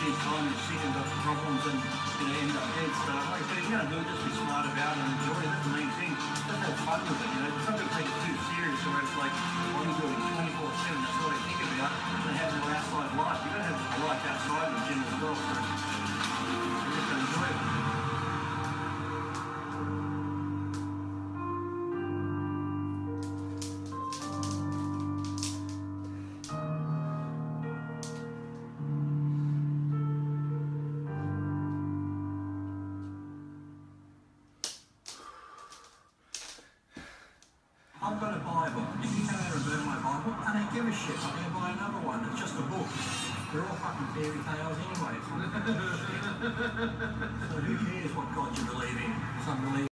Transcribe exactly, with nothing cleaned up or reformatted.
wasting time and sick and got problems and you know, end up dead. So like I said, if you're going to do it, just be smart about it and enjoy it. That's the main thing. Just have fun with it, you know. Some people take it too serious where it's like bodybuilding twenty-four seven, that's all they think about. And they have no outside life. You've got to have a life outside the gym as well. So you just got to enjoy it. I've got a Bible. If you come out and burn my Bible, I don't give a shit. I'm going to buy another one. It's just a book. They're all fucking fairy tales anyway. So who cares what God you believe in? It's unbelievable.